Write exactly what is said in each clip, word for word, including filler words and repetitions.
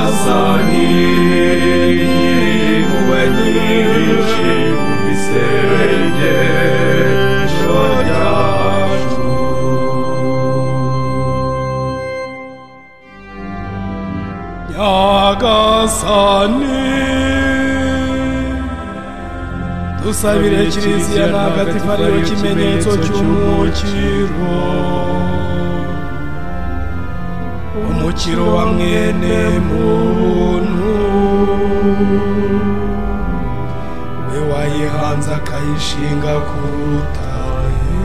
Nyagasani impuhwe nyinshi isengesho ryacu. Nyagasani dusabire Kiliziya ntagatifu ariyo kimenyetso cy'umukiro, umukiro wa mwene muntu, we wayihanze akayishinga ku rutare.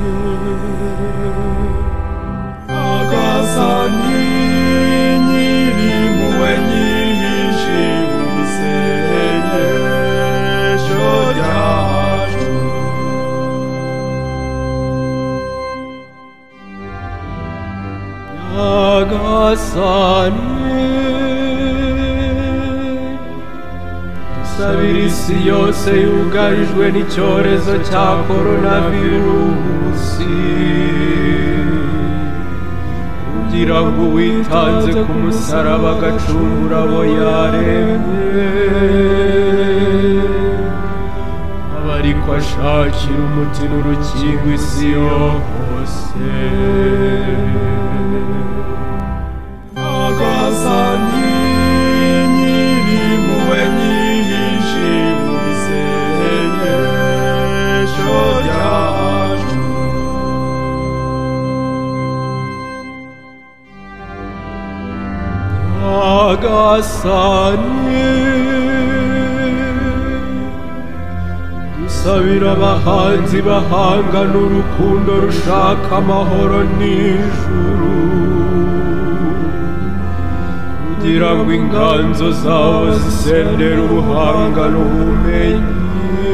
Nyagasani nyir'impuhwe nyinshi isengesho ryacu. Nyagasani dusabire isi yose yugarijwe n'icyorezo cya koronavirusi, kugira ngo witanze ku musaraba agacungura abo yaremye, aba ariko ashakira umuti n'urukingo isi yose. Nyagasani nyir'impuhwe nyinshi isengesho ryacu. Nyagasani dusabira abahanzi bahangana urukundo rushaka amahoro n'ijuru, kugira ngo inganzo zawo zisendere ubuhanga n'ubumenyi,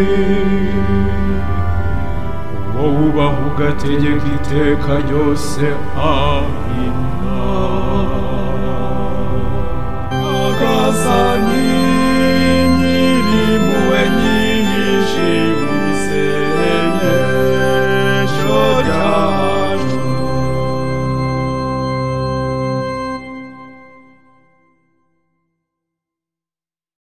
wowe ubaha ugategeka iteka ryose. Amina. Nyagasani